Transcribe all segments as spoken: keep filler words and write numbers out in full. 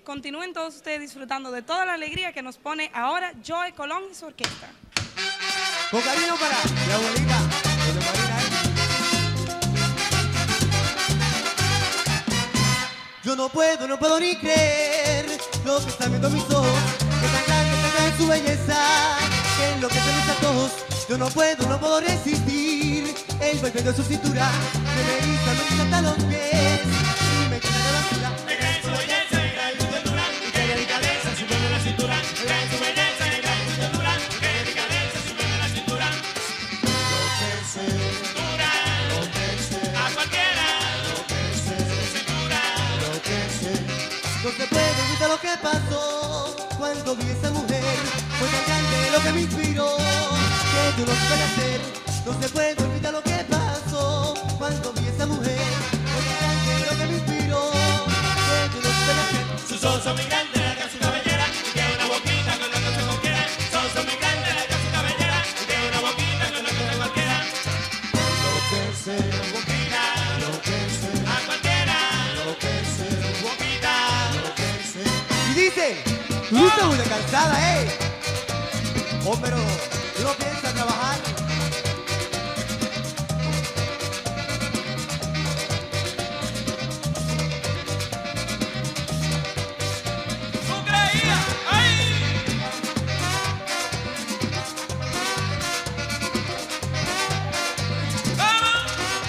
continúen todos ustedes disfrutando de toda la alegría que nos pone ahora Joe Colón y su orquesta. Con cariño para la abuelita, doña Marina, ¿eh? Yo no puedo, no puedo ni creer lo que están viendo mis ojos, que tan grande, tan grande su belleza, que enloquece mis a todos. Yo no puedo, no puedo resistir el golpe de su cintura, que me eriza, me eriza hasta los pies y me quita de la cintura. Me cae su belleza, me cae su dulzura, y qué delicadeza subiendo la cintura. Me cae su belleza, me cae su dulzura, y qué delicadeza subiendo la cintura. Lo que sé, cintura, lo que sé, a cualquiera, lo que sé, su cintura, lo que sé. No se puede evitar lo que pasó cuando vi a esa mujer, fue tan grande lo que me inspiró, que yo no supe qué hacer. No se puede olvidar lo que pasó cuando vi a esa mujer, fue tan grande lo que me inspiró, que yo no supe qué hacer. Sus ojos son muy grandes, larga su cabellera, y tiene una boquita con la que se cualquiera. Sus ojos son muy grandes, larga su cabellera, y tiene una boquita con la que se cualquiera. Lo que sé, boquita, lo que sé, a cualquiera, lo que sé, boquita, lo que sé. Y dice, tú no estás muy cansada, eh. Oh, pero tú no piensas trabajar. ¡Tú creías! ¡Ay! ¡Vamos!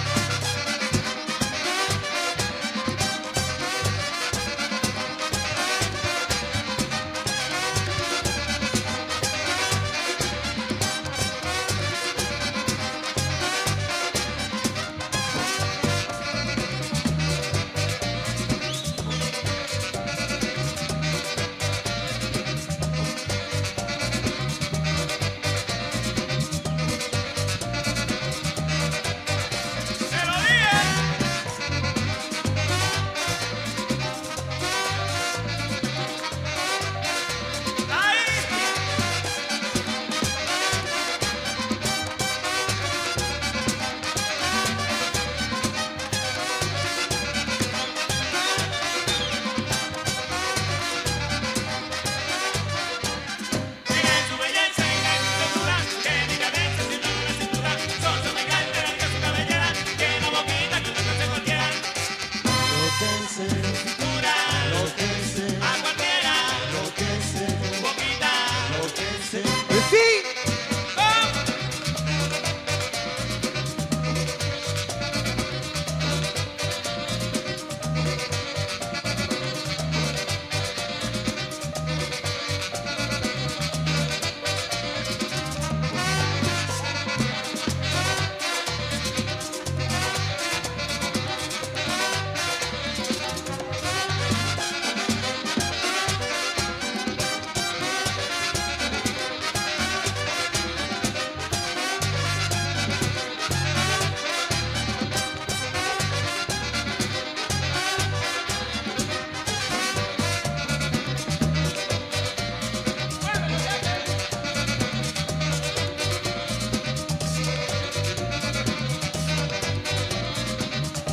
¡Se lo dije! ¡Ahí! Mira su belleza, mira su dulzura, qué delicadeza subiendo la cintura. Sus ojos muy grandes, larga su cabellera, tiene una boquita con la que se cualquiera. Lo que sé, Cintura, lo que sé, a cualquiera, lo que sé, boquita. lo que sé. Pues sí.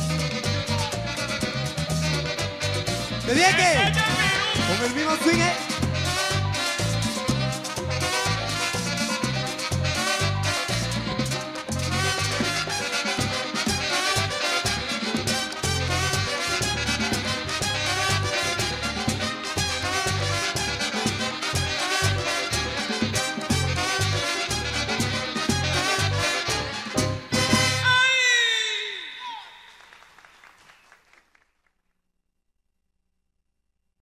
¿Te dije que? Con el mismo swing, ¿eh?